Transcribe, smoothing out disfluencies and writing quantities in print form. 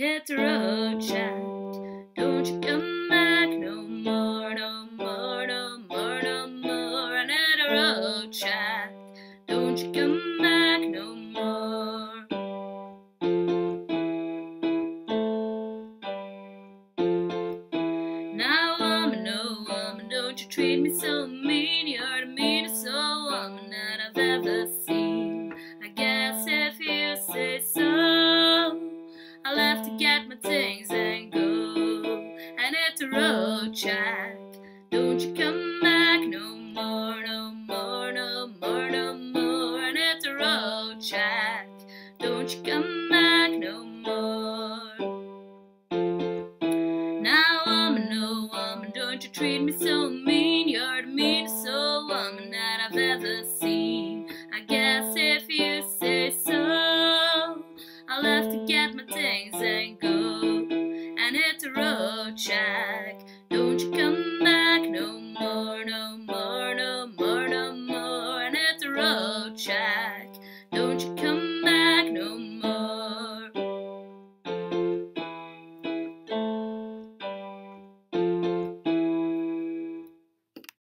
Hit the road, child. Don't you come back no more, no more, no more, no more. And hit the road, child. Don't you come back no more. Now, woman, no woman, don't you treat me so mean. You're the meanest old woman that I've ever seen. I guess if you say so, I'll have to get my things and go and hit the road, Jack. Don't you come back no more, no more, no more, no more. And hit the road, Jack. Don't you come back no more. Now, woman, no woman, don't you treat me so mean. You're the meanest old woman that I've ever seen. I guess if you say so, I'll have to get my things and go and hit the road, Jack. Don't you come back no more, no more, no more, no more. And hit the road.